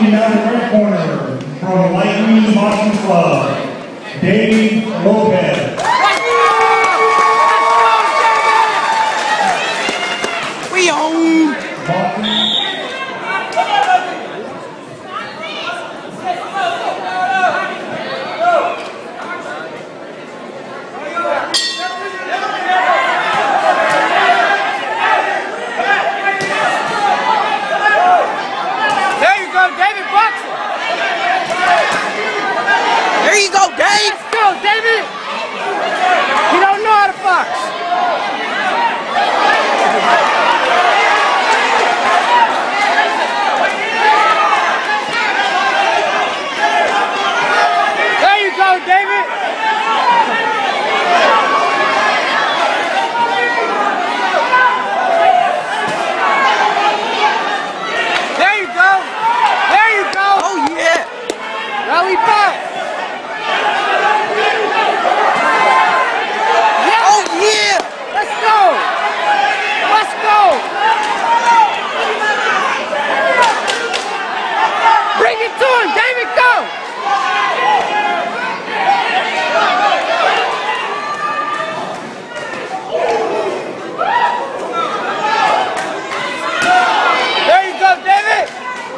Boxing down the red corner from Lightning Boxing Club, Dave Lopez. We own. There you go, Dave! Let's go, David! You don't know how to box! There you go, David! There you go! There you go! Oh, yeah! Rally back! Bring it to him, David, go! There you go, David!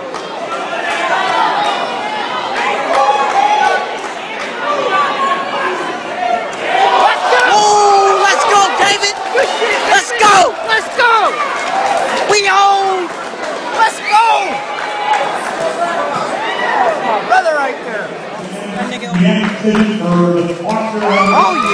Let's go! Oh, let's go, David! Let's go! Let's go! We own! Let's go! Brother right there. For the Oh,